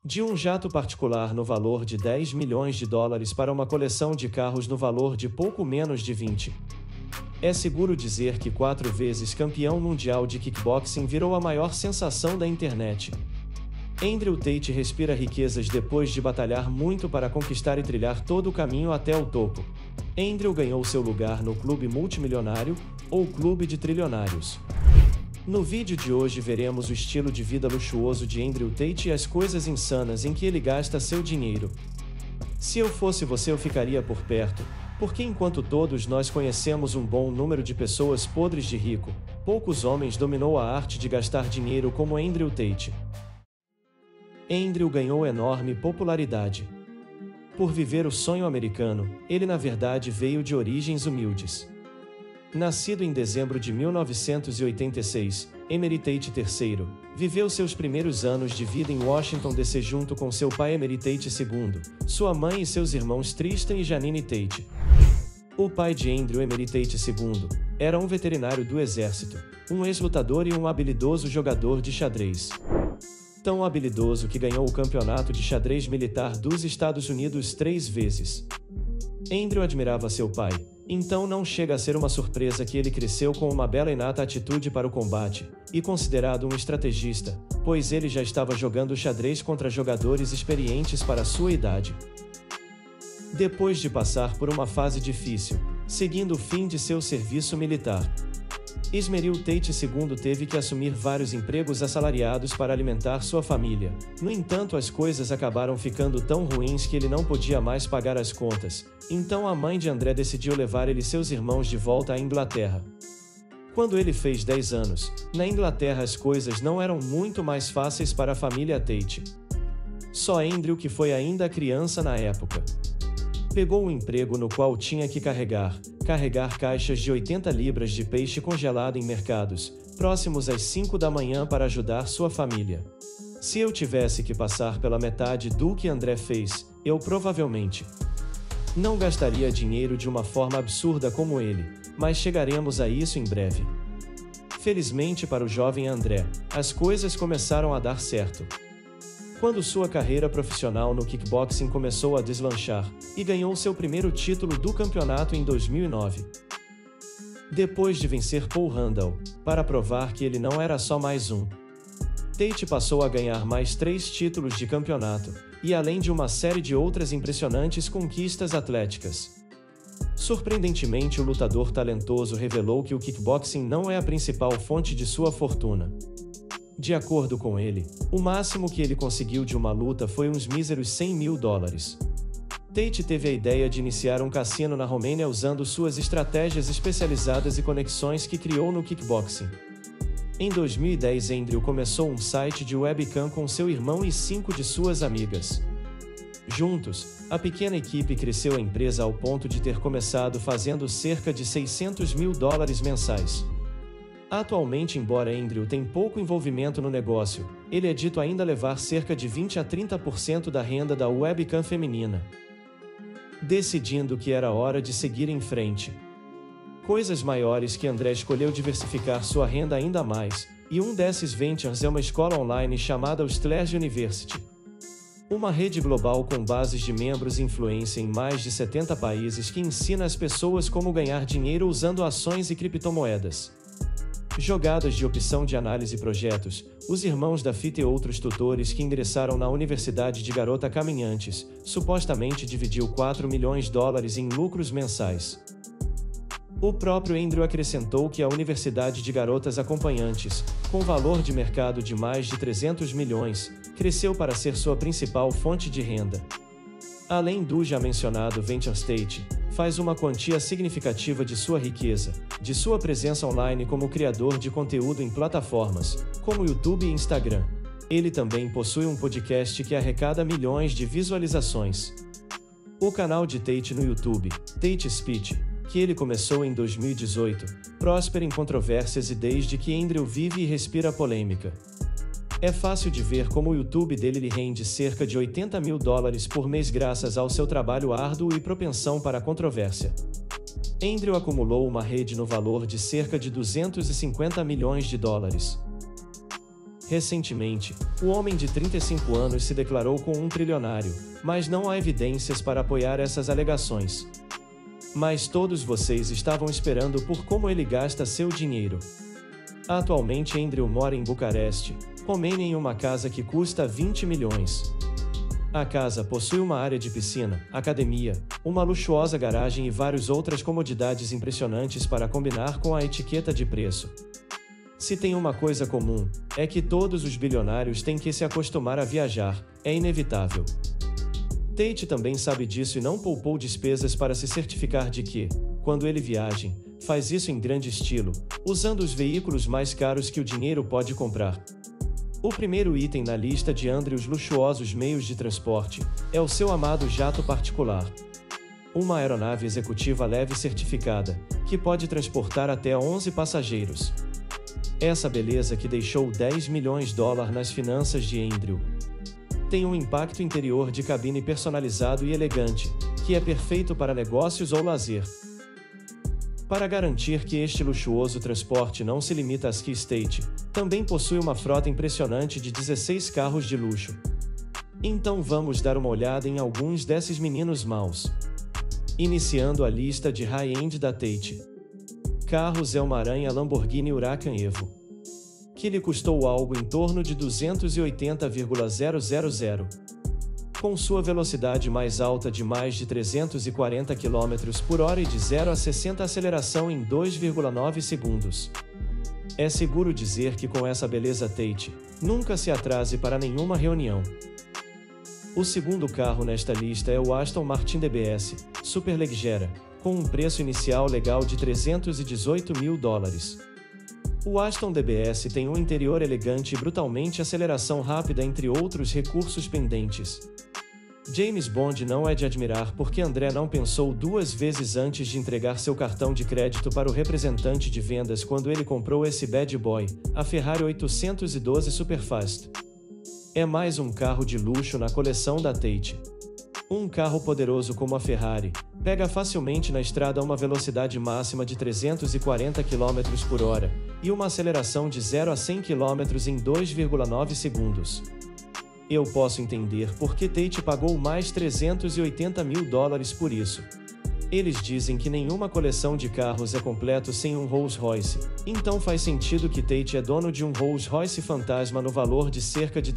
De um jato particular no valor de 10 milhões de dólares para uma coleção de carros no valor de pouco menos de 20. É seguro dizer que 4 vezes campeão mundial de kickboxing virou a maior sensação da internet. Andrew Tate respira riquezas depois de batalhar muito para conquistar e trilhar todo o caminho até o topo. Andrew ganhou seu lugar no Clube Multimilionário, ou Clube de Trilionários. No vídeo de hoje veremos o estilo de vida luxuoso de Andrew Tate e as coisas insanas em que ele gasta seu dinheiro. Se eu fosse você, eu ficaria por perto, porque enquanto todos nós conhecemos um bom número de pessoas podres de rico, poucos homens dominou a arte de gastar dinheiro como Andrew Tate. Andrew ganhou enorme popularidade. Por viver o sonho americano, ele na verdade veio de origens humildes. Nascido em dezembro de 1986, Emery Tate III viveu seus primeiros anos de vida em Washington DC junto com seu pai Emery Tate II, sua mãe e seus irmãos Tristan e Janine Tate. O pai de Andrew, Emery Tate II, era um veterinário do exército, um ex-lutador e um habilidoso jogador de xadrez. Tão habilidoso que ganhou o campeonato de xadrez militar dos Estados Unidos 3 vezes. Andrew admirava seu pai, então não chega a ser uma surpresa que ele cresceu com uma bela e inata atitude para o combate, e considerado um estrategista, pois ele já estava jogando xadrez contra jogadores experientes para sua idade. Depois de passar por uma fase difícil, seguindo o fim de seu serviço militar, Emery Tate II teve que assumir vários empregos assalariados para alimentar sua família. No entanto, as coisas acabaram ficando tão ruins que ele não podia mais pagar as contas, então a mãe de André decidiu levar ele e seus irmãos de volta à Inglaterra. Quando ele fez 10 anos, na Inglaterra as coisas não eram muito mais fáceis para a família Tate. Só Andrew, que foi ainda criança na época, pegou um emprego no qual tinha que carregar caixas de 80 libras de peixe congelado em mercados, próximos às 5 da manhã para ajudar sua família. Se eu tivesse que passar pela metade do que André fez, eu provavelmente não gastaria dinheiro de uma forma absurda como ele, mas chegaremos a isso em breve. Felizmente para o jovem André, as coisas começaram a dar certo. Quando sua carreira profissional no kickboxing começou a deslanchar, e ganhou seu primeiro título do campeonato em 2009. Depois de vencer Paul Randall, para provar que ele não era só mais um, Tate passou a ganhar mais 3 títulos de campeonato, e além de uma série de outras impressionantes conquistas atléticas. Surpreendentemente, o lutador talentoso revelou que o kickboxing não é a principal fonte de sua fortuna. De acordo com ele, o máximo que ele conseguiu de uma luta foi uns míseros 100 mil dólares. Tate teve a ideia de iniciar um cassino na Romênia usando suas estratégias especializadas e conexões que criou no kickboxing. Em 2010, Andrew começou um site de webcam com seu irmão e 5 de suas amigas. Juntos, a pequena equipe cresceu a empresa ao ponto de ter começado fazendo cerca de 600 mil dólares mensais. Atualmente, embora Andrew tenha pouco envolvimento no negócio, ele é dito ainda levar cerca de 20 a 30% da renda da webcam feminina. Decidindo que era hora de seguir em frente. Coisas maiores que André escolheu diversificar sua renda ainda mais, e um desses ventures é uma escola online chamada Sledge University. Uma rede global com bases de membros e influência em mais de 70 países que ensina as pessoas como ganhar dinheiro usando ações e criptomoedas. Jogadas de opção de análise e projetos, os irmãos da Fita e outros tutores que ingressaram na Universidade de Garota Caminhantes, supostamente dividiu 4 milhões de dólares em lucros mensais. O próprio Andrew acrescentou que a Universidade de Garotas Acompanhantes, com valor de mercado de mais de 300 milhões, cresceu para ser sua principal fonte de renda. Além do já mencionado Venture Tate, faz uma quantia significativa de sua riqueza, de sua presença online como criador de conteúdo em plataformas, como YouTube e Instagram. Ele também possui um podcast que arrecada milhões de visualizações. O canal de Tate no YouTube, Tate Speech, que ele começou em 2018, próspera em controvérsias e desde que Andrew vive e respira polêmica. É fácil de ver como o YouTube dele lhe rende cerca de 80 mil dólares por mês graças ao seu trabalho árduo e propensão para a controvérsia. Andrew acumulou uma rede no valor de cerca de 250 milhões de dólares. Recentemente, o homem de 35 anos se declarou como um trilionário, mas não há evidências para apoiar essas alegações. Mas todos vocês estavam esperando por como ele gasta seu dinheiro. Atualmente Andrew mora em Bucareste, Romênia, em uma casa que custa 20 milhões. A casa possui uma área de piscina, academia, uma luxuosa garagem e várias outras comodidades impressionantes para combinar com a etiqueta de preço. Se tem uma coisa comum, é que todos os bilionários têm que se acostumar a viajar, é inevitável. Tate também sabe disso e não poupou despesas para se certificar de que, quando ele viaja, faz isso em grande estilo, usando os veículos mais caros que o dinheiro pode comprar. O primeiro item na lista de Andrews luxuosos meios de transporte é o seu amado jato particular. Uma aeronave executiva leve certificada, que pode transportar até 11 passageiros. Essa beleza que deixou 10 milhões de dólares nas finanças de Andrew. Tem um impacto interior de cabine personalizado e elegante, que é perfeito para negócios ou lazer. Para garantir que este luxuoso transporte não se limita à Ski State, também possui uma frota impressionante de 16 carros de luxo. Então vamos dar uma olhada em alguns desses meninos maus. Iniciando a lista de high-end da Tate. Carros é uma aranha Lamborghini Huracan Evo, que lhe custou algo em torno de 280,000. Com sua velocidade mais alta de mais de 340 km/h e de 0 a 60 aceleração em 2,9 segundos. É seguro dizer que com essa beleza Tate, nunca se atrase para nenhuma reunião. O segundo carro nesta lista é o Aston Martin DBS, superleggera, com um preço inicial legal de 318 mil dólares. O Aston DBS tem um interior elegante e brutalmente aceleração rápida, entre outros recursos pendentes. James Bond não é de admirar porque André não pensou duas vezes antes de entregar seu cartão de crédito para o representante de vendas quando ele comprou esse bad boy, a Ferrari 812 Superfast. É mais um carro de luxo na coleção da Tate. Um carro poderoso como a Ferrari pega facilmente na estrada a uma velocidade máxima de 340 km/h e uma aceleração de 0 a 100 km em 2,9 segundos. Eu posso entender por que Tate pagou mais 380 mil dólares por isso. Eles dizem que nenhuma coleção de carros é completa sem um Rolls-Royce, então faz sentido que Tate é dono de um Rolls-Royce fantasma no valor de cerca de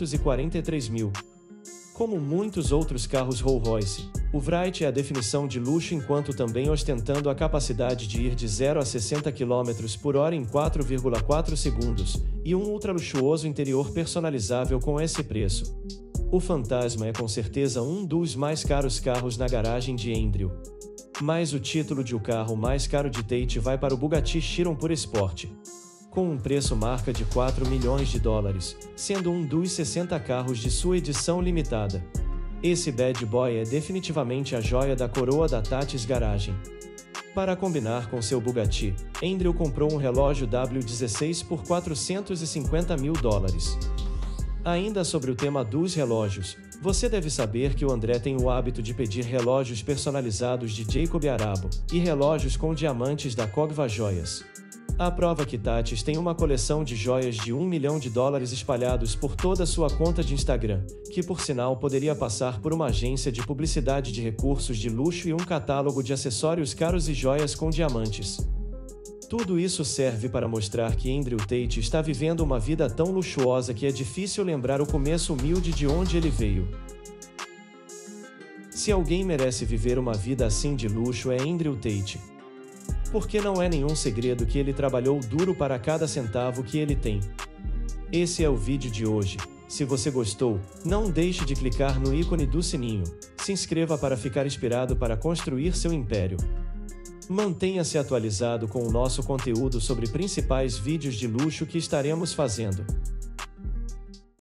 343 mil. Como muitos outros carros Rolls-Royce, o Wright é a definição de luxo, enquanto também ostentando a capacidade de ir de 0 a 60 km/h em 4,4 segundos, e um ultra-luxuoso interior personalizável com esse preço. O Fantasma é com certeza um dos mais caros carros na garagem de Andrew. Mas o título de o carro mais caro de Tate vai para o Bugatti Chiron Pure Sport, com um preço marca de 4 milhões de dólares, sendo um dos 60 carros de sua edição limitada. Esse bad boy é definitivamente a joia da coroa da Tate's Garagem. Para combinar com seu Bugatti, Andrew comprou um relógio W16 por 450 mil dólares. Ainda sobre o tema dos relógios, você deve saber que o André tem o hábito de pedir relógios personalizados de Jacob Arabo e relógios com diamantes da Cogva Joias. A prova que Tate's tem uma coleção de joias de 1 milhão de dólares espalhados por toda sua conta de Instagram, que por sinal poderia passar por uma agência de publicidade de recursos de luxo e um catálogo de acessórios caros e joias com diamantes. Tudo isso serve para mostrar que Andrew Tate está vivendo uma vida tão luxuosa que é difícil lembrar o começo humilde de onde ele veio. Se alguém merece viver uma vida assim de luxo é Andrew Tate. Porque não é nenhum segredo que ele trabalhou duro para cada centavo que ele tem. Esse é o vídeo de hoje. Se você gostou, não deixe de clicar no ícone do sininho. Se inscreva para ficar inspirado para construir seu império. Mantenha-se atualizado com o nosso conteúdo sobre principais vídeos de luxo que estaremos fazendo.